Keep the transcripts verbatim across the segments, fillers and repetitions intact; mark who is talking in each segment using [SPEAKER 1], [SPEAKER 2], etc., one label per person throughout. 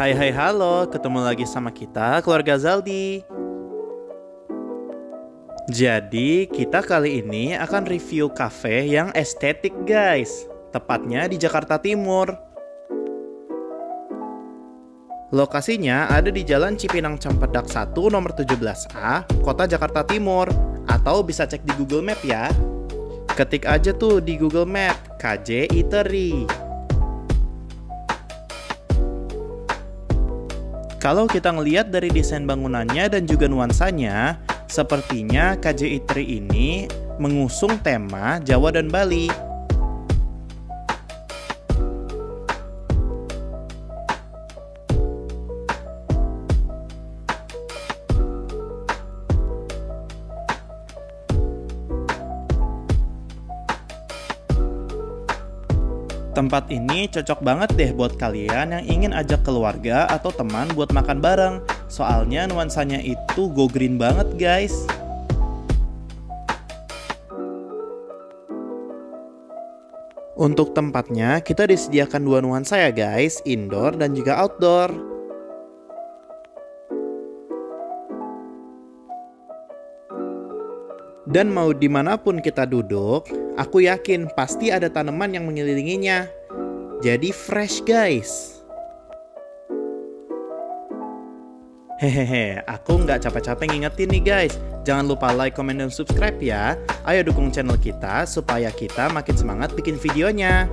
[SPEAKER 1] Hai hai halo, ketemu lagi sama kita keluarga Zaldi. Jadi kita kali ini akan review cafe yang estetik guys. Tepatnya di Jakarta Timur. Lokasinya ada di Jalan Cipinang Cempedak satu nomor tujuh belas A, Kota Jakarta Timur. Atau bisa cek di Google Map ya. Ketik aja tuh di Google Map K J Eatery. Kalau kita ngelihat dari desain bangunannya dan juga nuansanya, sepertinya K J Eatery ini mengusung tema Jawa dan Bali. Tempat ini cocok banget deh buat kalian yang ingin ajak keluarga atau teman buat makan bareng. Soalnya nuansanya itu go green banget guys. Untuk tempatnya kita disediakan dua nuansa ya guys, indoor dan juga outdoor. Dan mau dimanapun kita duduk, aku yakin pasti ada tanaman yang mengelilinginya. Jadi fresh guys. Hehehe, aku nggak capek-capek ngingetin nih guys. Jangan lupa like, comment, dan subscribe ya. Ayo dukung channel kita supaya kita makin semangat bikin videonya.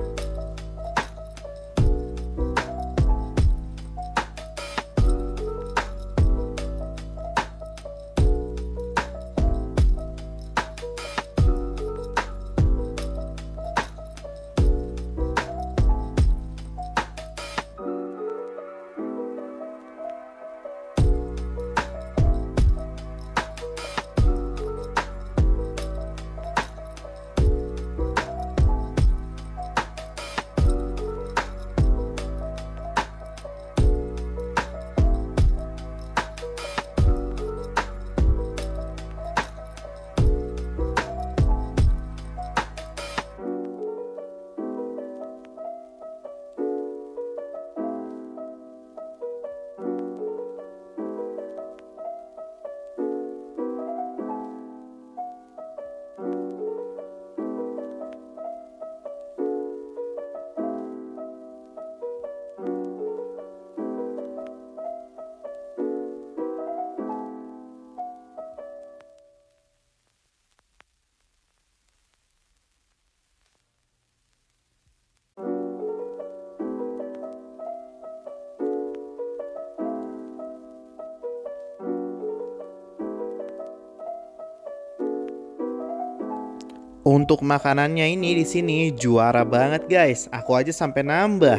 [SPEAKER 1] Untuk makanannya ini di sini juara banget guys. Aku aja sampai nambah.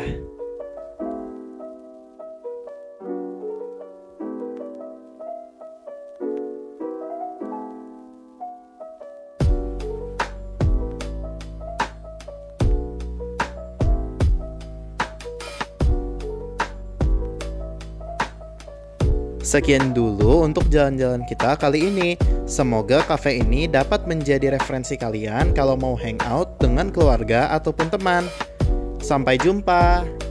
[SPEAKER 1] Sekian dulu untuk jalan-jalan kita kali ini. Semoga cafe ini dapat menjadi referensi kalian kalau mau hangout dengan keluarga ataupun teman. Sampai jumpa.